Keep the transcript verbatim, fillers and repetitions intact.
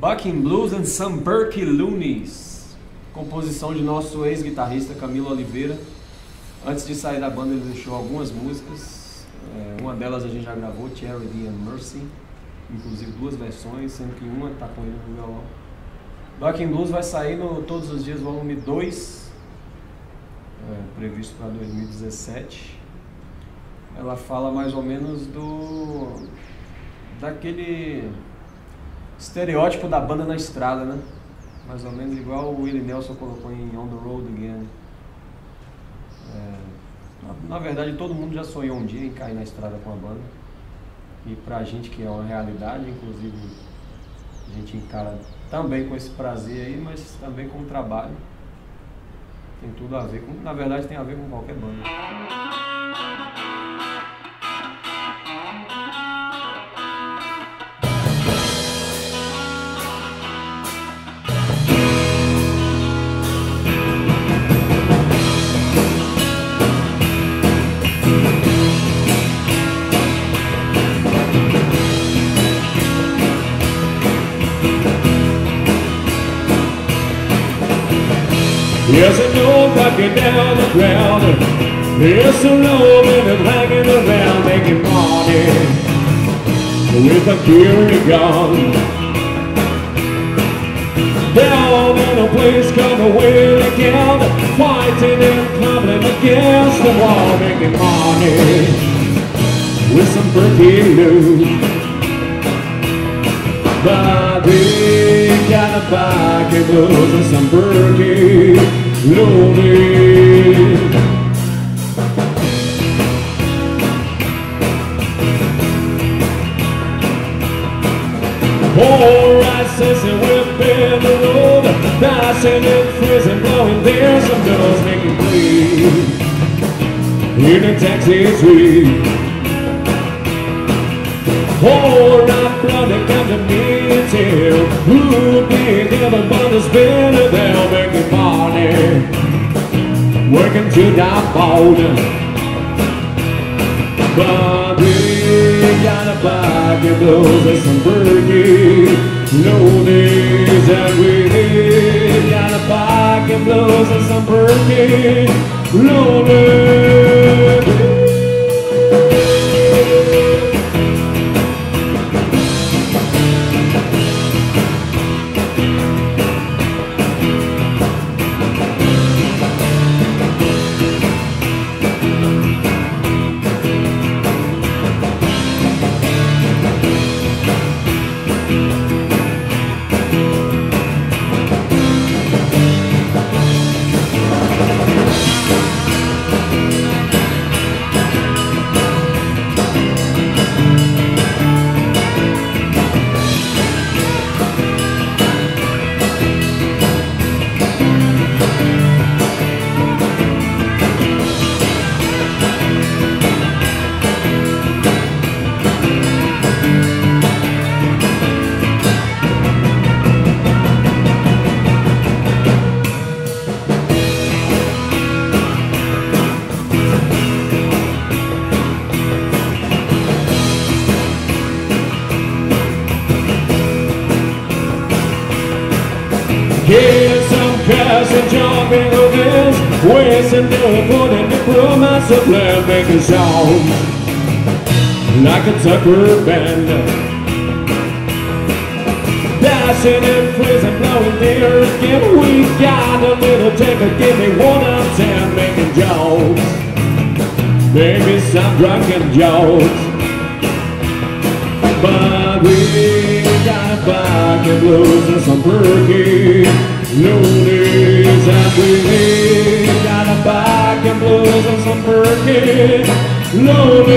Bucking Blues and Some Perky Loonies, composição de nosso ex-guitarrista Camilo Oliveira. Antes de sair da banda ele deixou algumas músicas, é, uma delas a gente já gravou, Charity and Mercy, inclusive duas versões, sendo que uma está com ele no violão. Bucking Blues vai sair no Todos os Dias volume dois, é, previsto para dois mil e dezessete. Ela fala mais ou menos do daquele estereótipo da banda na estrada, né? Mais ou menos igual o Willie Nelson colocou em On the Road Again. É, na, na verdade, todo mundo já sonhou um dia em cair na estrada com a banda. E pra gente que é uma realidade, inclusive a gente encara também com esse prazer aí, mas também com o trabalho. Tem tudo a ver com, na verdade tem a ver com qualquer banda. Yes, I know bucket down the ground. Yes, I know men hanging around making money with a security gun. Down in a place called the Whale Account, fighting and climbing against the wall, making money with some perky loot. But they got a bucket blues and some perky loonies. All right, since they whip in the road, dashing in prison, blowing there some girls making clean in a taxi street. All right, brother, come to me and tell who big everybody's been there making money, working to that border. But we got a bucket blues and some perky loonies, and we got a bucket blues and some perky loonies. Get some cash and jump into this, wasting the food in the crew, master plan, making sound like a Tucker band. Dashing in prison, blowing the earth, give we got a little ticker, give me one out of ten, making jokes, maybe some drunken jokes. But we got a bucket blues and some perky loonies, and we got a bucket blues and some perky loonies.